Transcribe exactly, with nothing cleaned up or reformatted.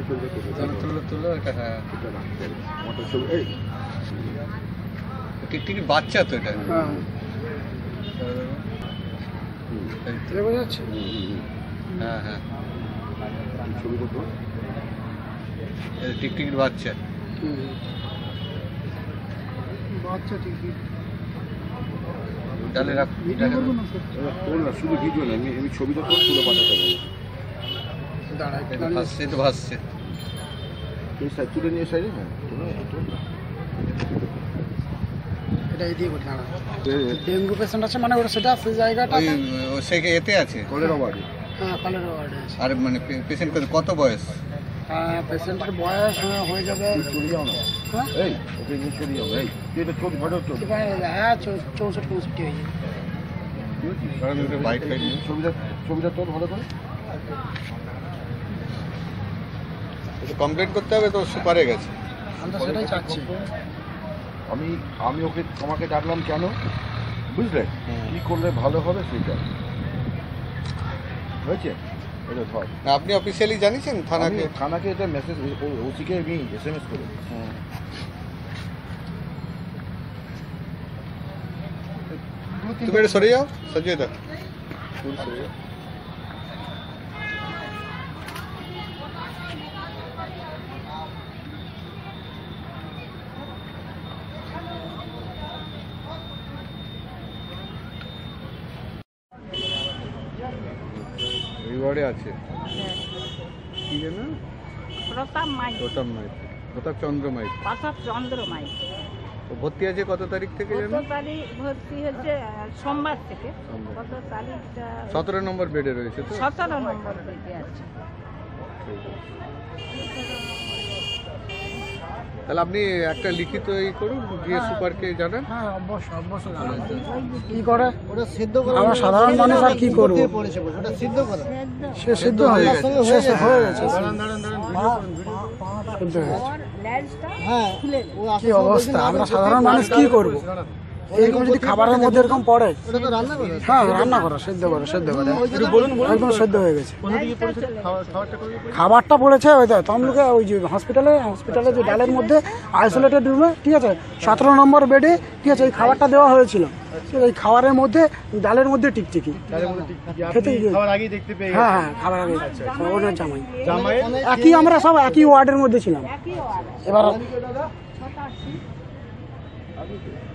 টিকটিকির বাচ্চা তো এটা। হ্যাঁ হ্যাঁ টিকটিকির বাচ্চা বাচ্চা টিকটিক ডালে রাখ না শুধু ভিডিও না আমি ছবিটা তোর তুলে পাঠাতে পারবো। ভাসছে তো ভাসছে এই সাইড তুলে নিয়ে সাইডে হ্যাঁ ডেঙ্গু পেশেন্ট আছে মানে ওটা সেটা সেই জায়গাটা সে এতে আছে কলেরা ওয়ার্ডে। হ্যাঁ কলেরা ওয়ার্ডে আর মানে পেশেন্ট কত বয়স? পেশেন্টের বয়স হয়ে যাবে এই ওকে নিয়ে চলে যাবো এই এটা চোখ ভালো চোখ হ্যাঁ চৌষট্টি পঁয়ষট্টি হয়ে যাবে। বাইক ছবিটা ছবিটা তোর ভালো করে কমপ্লেন করতে হবে তো সুপারে গেছে। আমরা সেটাই চাচ্ছি। আমি আমি ওকে তোমাকে ডাকলাম কেন বুঝলে কি করলে ভালো হবে সেটা হয়েছে। এটা ধর আপনি অফিসিয়ালি জানিয়েছেন থানাকে? থানাকে এটা মেসেজ ওসিকে আমি এস এম এস করে তুমি এটা সরে যাও সঞ্জয় দা সরে যাও। ওয়ার্ডে আছে কি যেন প্রতাপ মাইতি প্রতাপ মাইতি প্রতাপ চন্দ্র মাইতি প্রতাপ চন্দ্র মাইতি ভর্তি আছে কত তারিখ থেকে জানো? কত তারিখ ভর্তি হচ্ছে সোমবার থেকে। কত তারিখটা সতেরো নম্বর বেডে রয়েছে তো সতেরো নম্বর বেডে আছে। তাহলে আপনি একটা লিখিত ই করুন গিয়ে সুপারকে জানান। হ্যাঁ অবশ্যই অবশ্যই কি করে ওটা সিদ্ধ করে আমরা সাধারণ মানুষ আর কি করব ওটা সিদ্ধ করে সে সিদ্ধ হয়ে গেছে শেষ হয়ে গেছে। দাঁড়ান দাঁড়ান দাঁড়ান ভিডিও হ্যাঁ কি অবস্থা আমরা সাধারণ মানুষ কি করব? এরকম যদি খাবারের মধ্যে এরকম পড়ে ওটা তো রান্না করে হ্যাঁ রান্না করা সিদ্ধ করে সিদ্ধ করে বলুন একদম সিদ্ধ হয়ে গেছে। খাবারটা পড়েছে ওই তো তমলুকে ওই যে হসপিটালে হসপিটালে যে ডালের মধ্যে আইসোলেটেড রুমে ঠিক আছে সতেরো নম্বর বেডে ঠিক আছে ওই খাবারটা দেওয়া হয়েছিল। এই খাবারের মধ্যে ডালের মধ্যে টিকটিকি খেতে হ্যাঁ হ্যাঁ খাবার আগে ওনার জামাই জামাই একই আমরা সব একই ওয়ার্ডের মধ্যে ছিলাম। এবার